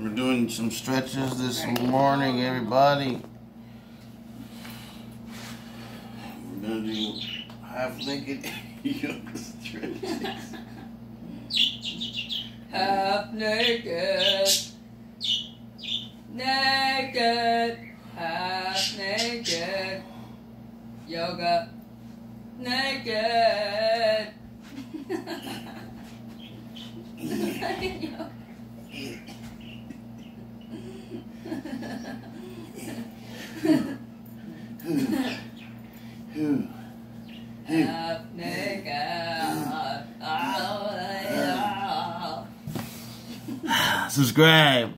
We're doing some stretches this morning, everybody. We're gonna do half naked yoga stretches. Half naked, naked, half naked, yoga, naked. Half naked. Subscribe.